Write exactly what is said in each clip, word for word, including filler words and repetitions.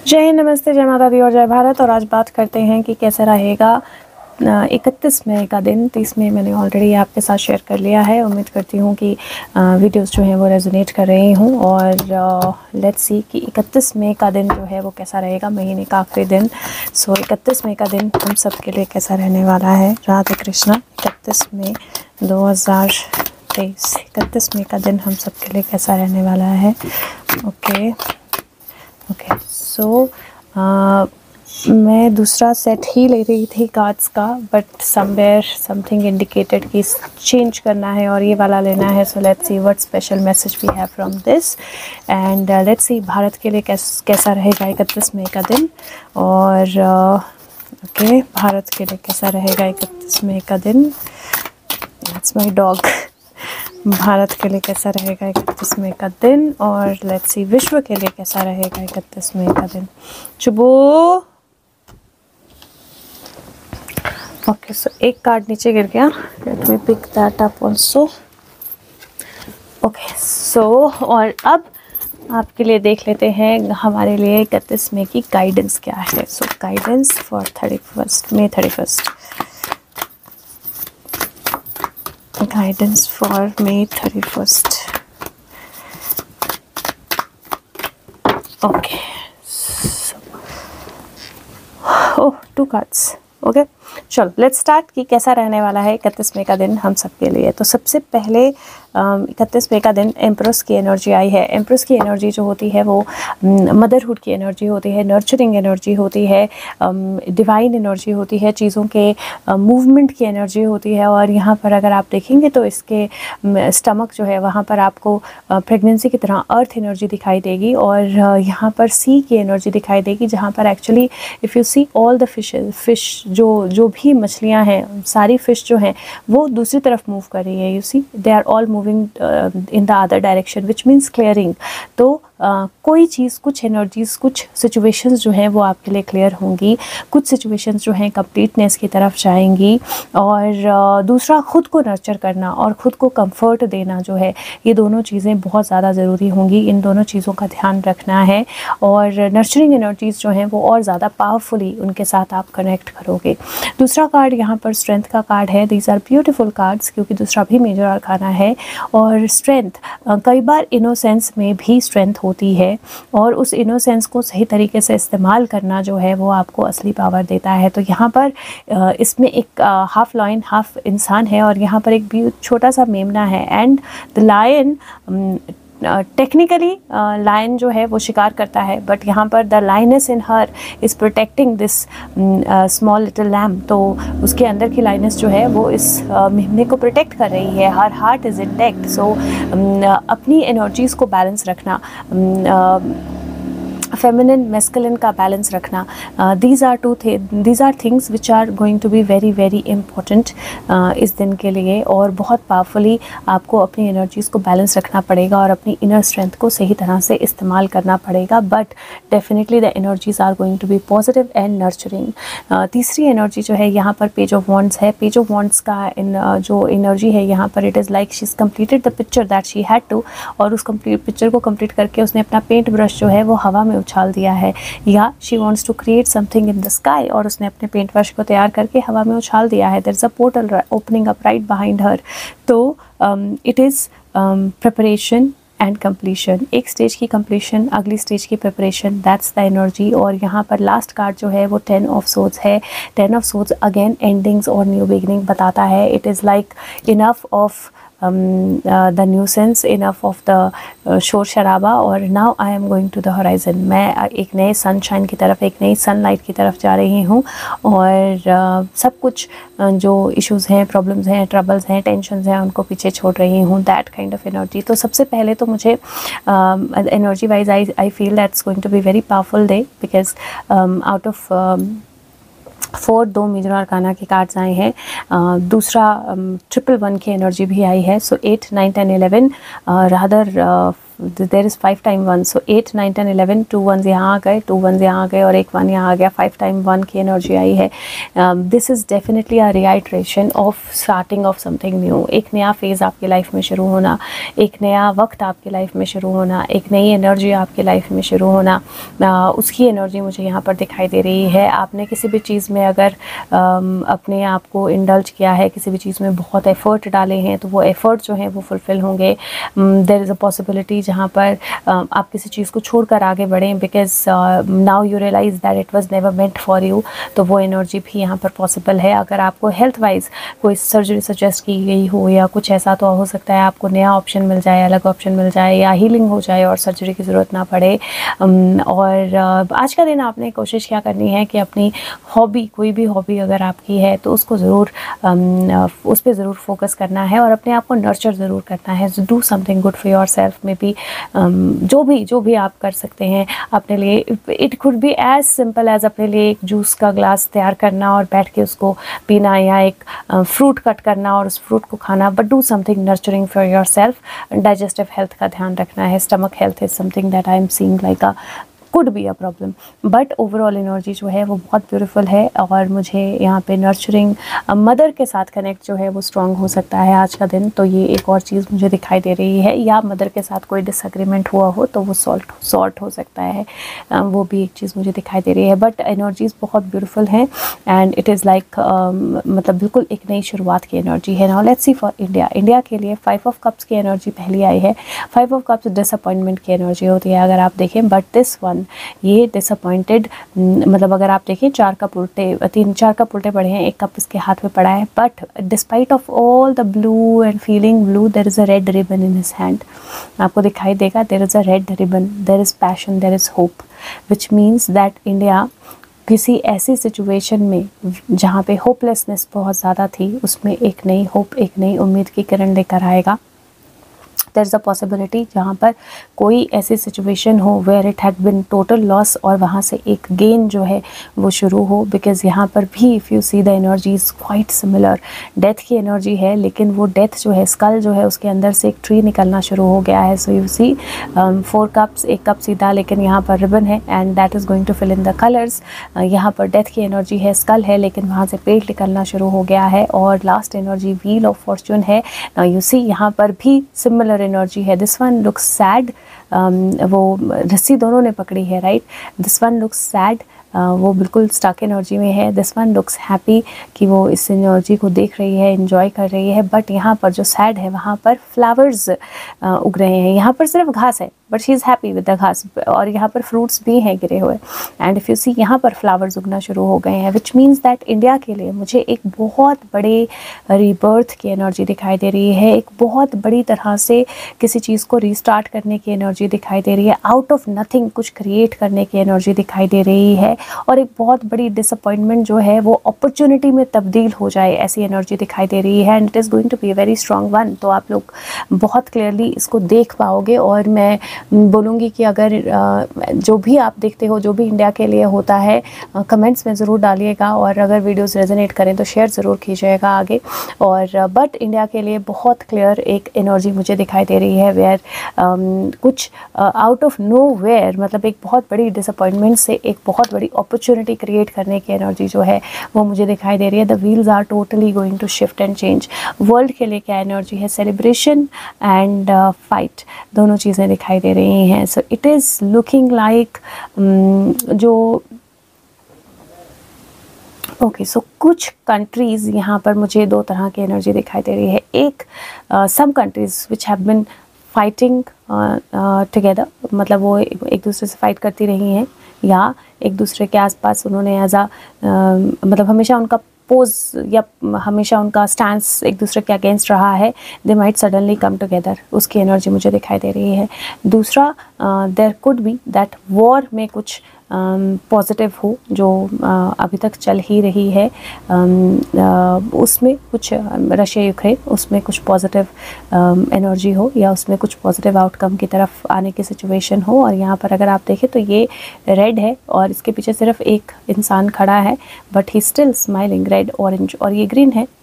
जय हिंद, नमस्ते, जय माता दी और जय भारत। और आज बात करते हैं कि कैसे रहेगा इकतीस मई का दिन। तीस मई मैंने ऑलरेडी आपके साथ शेयर कर लिया है। उम्मीद करती हूँ कि वीडियोस जो हैं वो रेजोनेट कर रही हूँ। और लेट्स सी कि इकतीस मई का दिन जो है वो कैसा रहेगा, महीने का आखिरी दिन। सो इकतीस मई का दिन हम सब के लिए कैसा रहने वाला है। राधे कृष्णा। इकतीस मई दो हज़ार तेईस, इकतीस मई का दिन हम सब के लिए कैसा रहने वाला है। ओके ओके सो मैं दूसरा सेट ही ले रही थी कार्ड्स का, बट समवेयर समथिंग इंडिकेटेड कि चेंज करना है और ये वाला लेना है। So let's see what special message we have from this and let's see Bharat के लिए कैस, कैसा रहेगा इकतीस मई का दिन। और ओके uh, okay, भारत के लिए कैसा रहेगा इकतीस मई का दिन। That's my dog. भारत के लिए कैसा रहेगा इकतीस मई का दिन। और लेट्स सी विश्व के लिए कैसा रहेगा इकतीस मई का दिन। चुबू। ओके सो एक कार्ड नीचे गिर गया। Let me pick that up also. Okay so और अब आपके लिए देख लेते हैं हमारे लिए इकतीस मई की गाइडेंस क्या है। So guidance for thirty first May thirty first guidance for May thirty-first. Okay. So, oh, two cards. Okay. चलो लेट्स स्टार्ट कि कैसा रहने वाला है इकतीस मई का दिन हम सब के लिए। तो सबसे पहले इकतीस मई का दिन एम्प्रेस की एनर्जी आई है। एम्प्रेस की एनर्जी जो होती है वो मदरहुड की एनर्जी होती है, नर्चरिंग एनर्जी होती है, डिवाइन एनर्जी होती है, चीज़ों के मूवमेंट की एनर्जी होती है। और यहाँ पर अगर आप देखेंगे तो इसके स्टमक जो है वहाँ पर आपको प्रेगनेंसी की तरह अर्थ एनर्जी दिखाई देगी। और यहाँ पर सी की एनर्जी दिखाई देगी, जहाँ पर actually if you see all the fish fish जो जो भी मछलियाँ हैं, सारी फ़िश जो हैं वो दूसरी तरफ मूव कर रही है। You see they are all moving in the other direction which means clearing. तो Uh, कोई चीज़, कुछ एनर्जीज़, कुछ सिचुएशंस जो हैं वो आपके लिए क्लियर होंगी। कुछ सिचुएशंस जो हैं कंप्लीटनेस की तरफ जाएंगी। और uh, दूसरा, खुद को नर्चर करना और ख़ुद को कंफर्ट देना जो है, ये दोनों चीज़ें बहुत ज़्यादा ज़रूरी होंगी। इन दोनों चीज़ों का ध्यान रखना है। और नर्चरिंग एनर्जीज़ जो हैं वो और ज़्यादा पावरफुली उनके साथ आप कनेक्ट करोगे। दूसरा कार्ड यहाँ पर स्ट्रेंथ का कार्ड है। दीज आर ब्यूटिफुल कार्ड्स, क्योंकि दूसरा भी मेजर आर्काना है। और स्ट्रेंथ, uh, कई बार इनोसेंस में भी स्ट्रेंथ होती है और उस इनोसेंस को सही तरीके से इस्तेमाल करना जो है वो आपको असली पावर देता है। तो यहाँ पर इसमें एक हाफ लायन हाफ इंसान है और यहाँ पर एक भी छोटा सा मेमना है। And the lion, technically lion जो है वो शिकार करता है, बट यहाँ पर the lioness in her is protecting this small little lamb. तो उसके अंदर की लाइनेस जो है वो इस uh, मेमने को प्रोटेक्ट कर रही है। Her heart is intact. So अपनी एनर्जीज़ को बैलेंस रखना, uh, फेमिनिन मैस्कुलिन का बैलेंस रखना, these are two these are things which are going to be very very important इस दिन के लिए। और बहुत पावरफुली आपको अपनी एनर्जीज़ को बैलेंस रखना पड़ेगा और अपनी इनर स्ट्रेंथ को सही तरह से इस्तेमाल करना पड़ेगा। But definitely the energies are going to be positive and nurturing. तीसरी एनर्जी जो है यहाँ पर पेज ऑफ वॉन्ड्स है। पेज ऑफ वॉन्ड्स का इन uh, जो एनर्जी है यहाँ पर, it is like she is completed the picture that she had to. और उस कंप्लीट पिक्चर को कंप्लीट करके उसने अपना पेंट ब्रश जो है वो हवा में उछाल दिया है। या she wants to create something in the sky, और उसने अपने पेंट ब्रश को तैयार करके हवा में उछाल दिया है। There is a portal opening up right behind her. तो it is preparation and completion. एक स्टेज की कंप्लीशन, अगली स्टेज की प्रिपरेशन, दैट्स द एनर्जी। और यहाँ पर लास्ट कार्ड जो है वो टेन ऑफ सोर्ड्स है। Ten of swords again endings और न्यू बिगिनिंग बताता है। It is like enough of the nuisance, enough of the शोर शराबा, और now I am going to the horizon. मैं एक नए सनशाइन की तरफ, एक नई सनलाइट की तरफ जा रही हूँ। और uh, सब कुछ uh, जो इश्यूज़ हैं, प्रॉब्लम्स हैं, ट्रबल्स हैं, टेंशन्स हैं, उनको पीछे छोड़ रही हूँ। That kind of energy. तो सबसे पहले तो मुझे energy wise I I feel that's going to be very powerful day, because out of four दो मेजर आर्काना के कार्ड्स आए हैं। uh, दूसरा ट्रिपल वन की एनर्जी भी आई है। So eight nine ten eleven rather there is five time one, so eight nine ten eleven, two one यहाँ आ गए, टू वन यहाँ आ गए और एक वन यहाँ आ गया, फाइव टाइम वन की एनर्जी आई है। This is definitely a reiteration of starting of something new, एक नया फेज़ आपकी लाइफ में शुरू होना, एक नया वक्त आपकी लाइफ में शुरू होना, एक नई एनर्जी आपकी लाइफ में शुरू होना, uh, उसकी एनर्जी मुझे यहाँ पर दिखाई दे रही है। आपने किसी भी चीज़ में अगर um, अपने आप को इंडल्ज किया है, किसी भी चीज़ में बहुत एफर्ट डाले हैं, तो वो एफर्ट जो है वो फुलफ़िल होंगे। देयर इज़ अ पॉसिबिलिटी जहाँ पर uh, आप किसी चीज़ को छोड़कर आगे बढ़ें, because now you realize that it was never meant for you, तो वो एनर्जी भी यहाँ पर पॉसिबल है। अगर आपको हेल्थ वाइज कोई सर्जरी सजेस्ट की गई हो या कुछ ऐसा, तो हो सकता है आपको नया ऑप्शन मिल जाए, अलग ऑप्शन मिल जाए, या हीलिंग हो जाए और सर्जरी की ज़रूरत ना पड़े। और आज का दिन आपने कोशिश क्या करनी है कि अपनी हॉबी, कोई भी हॉबी अगर आपकी है तो उसको ज़रूर उस पर ज़रूर फोकस करना है और अपने आप को नर्चर ज़रूर करना है। Do something good for yourself में भी, जो भी जो भी आप कर सकते हैं अपने लिए। It could be as simple as अपने लिए एक जूस का ग्लास तैयार करना और बैठ के उसको पीना, या एक फ्रूट कट करना और उस फ्रूट को खाना, but do something nurturing for yourself. Digestive health का ध्यान रखना है। Stomach health is something that I am seeing like a could be a problem, but overall energy जो है वो बहुत ब्यूटीफुल है। और मुझे यहाँ पे नर्चरिंग मदर के साथ कनेक्ट जो है वो स्ट्रॉन्ग हो सकता है आज का दिन, तो ये एक और चीज़ मुझे दिखाई दे रही है। या मदर के साथ कोई डिसएग्रीमेंट हुआ हो तो वो सॉल्ट सॉर्ट हो सकता है, वो भी एक चीज़ मुझे दिखाई दे रही है। बट एनर्जीज़ बहुत ब्यूटीफुल हैं एंड इट इज़ लाइक मतलब बिल्कुल एक नई शुरुआत की एनर्जी है। Now let's see for India. India के लिए फाइव ऑफ कप्स की एनर्जी पहली आई है। फाइव ऑफ कप्स डिसअपॉइंटमेंट की एनर्जी होती है अगर आप देखें, बट दिस वन ये डिसअपॉइंटेड, मतलब अगर आप देखें चार कप उल्टे, तीन चार कप उल्टे पड़े हैं, एक कप इसके हाथ में पड़ा है, but despite of all the blue and feeling blue, there is a red ribbon in his hand. आपको दिखाई देगा there is a red ribbon, there is passion, there is hope, which means that India किसी ऐसी situation में जहाँ पे hopelessness बहुत ज़्यादा थी, उसमें एक नई होप, एक नई उम्मीद की किरण लेकर आएगा। देयर इज़ अ पॉसिबिलिटी जहाँ पर कोई ऐसी सिचुएशन हो where it had been total loss और वहाँ से एक गेन जो है वो शुरू हो, बिकॉज यहाँ पर भी if you see the energy is quite similar. Death की एनर्जी है, लेकिन वो डेथ जो है, स्कल जो है, उसके अंदर से एक ट्री निकलना शुरू हो गया है। So you see four cups, एक कप सीधा, लेकिन यहाँ पर रिबन है and that is going to fill in the colours. यहाँ पर डेथ की एनर्जी है, स्कल है, लेकिन वहाँ से पेड़ निकलना शुरू हो गया है। और last energy wheel of fortune है। नाउ यू सी यहाँ पर भी सिमिलर एनर्जी है। दिस वन लुक्स सैड, वो रस्सी दोनों ने पकड़ी है, right. This one looks sad, वो बिल्कुल स्टक एनर्जी में है। दिस वन लुक्स हैप्पी कि वो इस एनर्जी को देख रही है, एंजॉय कर रही है। बट यहाँ पर जो सैड है वहाँ पर फ्लावर्स उग रहे हैं, यहाँ पर सिर्फ घास है, but she is happy with the घास। और यहाँ पर फ्रूट्स भी हैं गिरे हुए, एंड इफ़ यू सी यहाँ पर फ्लावर्स उगना शुरू हो गए हैं, विच मीन्स दैट इंडिया के लिए मुझे एक बहुत बड़े रीबर्थ की एनर्जी दिखाई दे रही है। एक बहुत बड़ी तरह से किसी चीज़ को रीस्टार्ट करने की एनर्जी दिखाई दे रही है। आउट ऑफ नथिंग कुछ क्रिएट करने की एनर्जी दिखाई दे रही है, और एक बहुत बड़ी डिसअपॉइंटमेंट जो है वो अपॉर्चुनिटी में तब्दील हो जाए, ऐसी एनर्जी दिखाई दे रही है। And it is going to be a very strong one. तो आप लोग बहुत क्लियरली इसको देख पाओगे, और मैं बोलूँगी कि अगर जो भी आप देखते हो, जो भी इंडिया के लिए होता है, कमेंट्स में ज़रूर डालिएगा, और अगर वीडियोस रेजोनेट करें तो शेयर ज़रूर कीजिएगा आगे। और बट इंडिया के लिए बहुत क्लियर एक एनर्जी मुझे दिखाई दे रही है, वेयर कुछ आउट ऑफ नो वेयर, मतलब एक बहुत बड़ी डिसअपॉइंटमेंट से एक बहुत बड़ी अपॉर्चुनिटी क्रिएट करने की एनर्जी जो है वो मुझे दिखाई दे रही है। The wheels are totally going to shift and change. World के लिए क्या एनर्जी है? सेलिब्रेशन एंड फाइट, दोनों चीज़ें दिखाई दे रही हैं। So it is looking like जो ओके okay, सो so कुछ कंट्रीज़ यहाँ पर मुझे दो तरह की एनर्जी दिखाई दे रही है। एक some countries which have been fighting together, मतलब वो एक दूसरे से फाइट करती रही हैं, या एक दूसरे के आसपास उन्होंने एज आ मतलब हमेशा उनका पोज या हमेशा उनका स्टैंस एक दूसरे के अगेंस्ट रहा है, they might suddenly come together, उसकी एनर्जी मुझे दिखाई दे रही है। दूसरा, there could be that war में कुछ पॉजिटिव हो, जो अभी तक चल ही रही है, उसमें कुछ रशिया यूक्रेन, उसमें कुछ पॉजिटिव एनर्जी हो या उसमें कुछ पॉजिटिव आउटकम की तरफ आने की सिचुएशन हो। और यहाँ पर अगर आप देखें तो ये रेड है और इसके पीछे सिर्फ एक इंसान खड़ा है, but he still smiling, red orange, और ये ग्रीन है।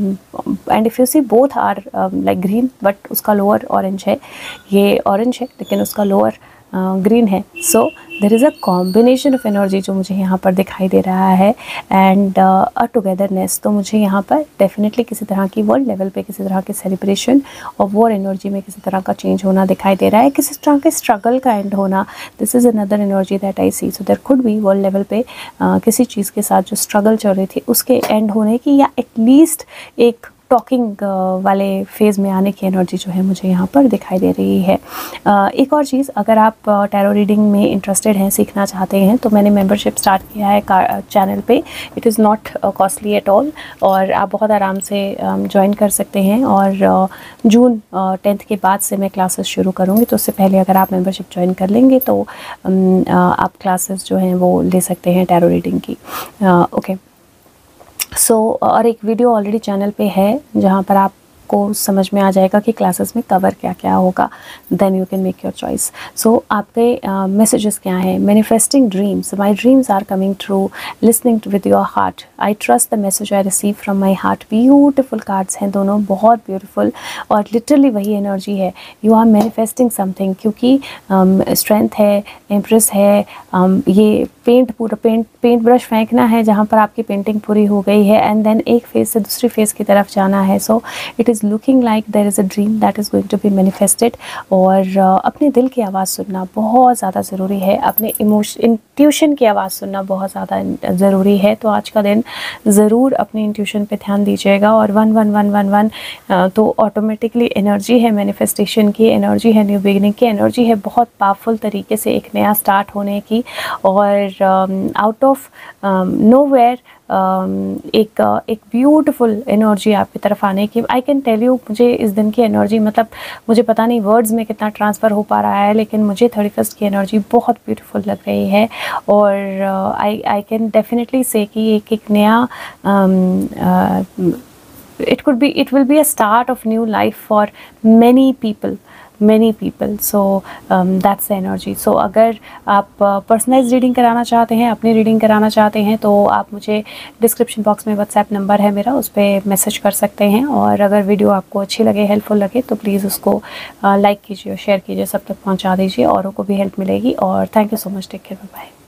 And if you see both are like green, but उसका लोअर ऑरेंज है, ये ऑरेंज है लेकिन उसका लोअर ग्रीन है। So there is a combination of energy जो मुझे यहाँ पर दिखाई दे रहा है, एंड अ टुगेदरनेस। तो मुझे यहाँ पर डेफिनेटली किसी तरह की वर्ल्ड लेवल पे किसी तरह की सेलिब्रेशन और वॉर एनर्जी में किसी तरह का चेंज होना दिखाई दे रहा है, किसी तरह के स्ट्रगल का एंड होना। This is another energy that I see. So there could be world level पे uh, किसी चीज़ के साथ जो स्ट्रगल चल रही थी उसके एंड होने की, या एटलीस्ट एक टॉकिंग वाले फेज़ में आने की एनर्जी जो है मुझे यहाँ पर दिखाई दे रही है। एक और चीज़, अगर आप टैरो रीडिंग में इंटरेस्टेड हैं, सीखना चाहते हैं, तो मैंने मेंबरशिप स्टार्ट किया है चैनल पे। It is not costly at all, और आप बहुत आराम से ज्वाइन कर सकते हैं। और जून टेंथ के बाद से मैं क्लासेस शुरू करूँगी, तो उससे पहले अगर आप मेंबरशिप ज्वाइन कर लेंगे तो आप क्लासेस जो हैं वो ले सकते हैं टैरो रीडिंग की। ओके सो so, और एक वीडियो ऑलरेडी चैनल पे है जहाँ पर आपको समझ में आ जाएगा कि क्लासेस में कवर क्या क्या होगा। Then you can make your choice. So आपके मैसेजेस uh, क्या हैं? Manifesting dreams, my dreams are coming true, listening with your heart, I trust the message I receive from my heart. Beautiful cards हैं दोनों, बहुत beautiful, और literally वही energy है। You are manifesting something, क्योंकि strength um, है, empress है, um, ये पेंट पूरा पेंट पेंट ब्रश फेंकना है जहाँ पर आपकी पेंटिंग पूरी हो गई है, एंड देन एक फेज़ से दूसरी फेज़ की तरफ जाना है। So it is looking like there is a dream that is going to be manifested. और uh, अपने दिल की आवाज़ सुनना बहुत ज़्यादा ज़रूरी है, अपने इमोशन इंट्यूशन की आवाज़ सुनना बहुत ज़्यादा ज़रूरी है। तो आज का दिन ज़रूर अपने इंट्यूशन पे ध्यान दीजिएगा। और one one one one one तो ऑटोमेटिकली एनर्जी है, मैनिफेस्टेशन की एनर्जी है, न्यू बिगिनिंग की एनर्जी है, बहुत पावरफुल तरीके से एक नया स्टार्ट होने की। और आउट ऑफ नोवेयर एक एक ब्यूटीफुल एनर्जी आपकी तरफ आने की। आई कैन टेल यू, मुझे इस दिन की एनर्जी, मतलब मुझे पता नहीं वर्ड्स में कितना ट्रांसफ़र हो पा रहा है, लेकिन मुझे थर्टी फर्स्ट की एनर्जी बहुत ब्यूटीफुल लग रही है। और आई आई कैन डेफिनेटली से कि एक एक नया it could be it will be a start of new life for many people many people. so um, that's the energy. so अगर आप पर्सनलाइज uh, रीडिंग कराना चाहते हैं, अपनी रीडिंग कराना चाहते हैं, तो आप मुझे डिस्क्रिप्शन बॉक्स में व्हाट्सएप नंबर है मेरा, उस पर मैसेज कर सकते हैं। और अगर वीडियो आपको अच्छी लगे, हेल्पफुल लगे, तो प्लीज़ उसको लाइक uh, कीजिए और शेयर कीजिए, सब तक पहुंचा दीजिए, औरों को भी हेल्प मिलेगी। और thank you so much, take care, bye.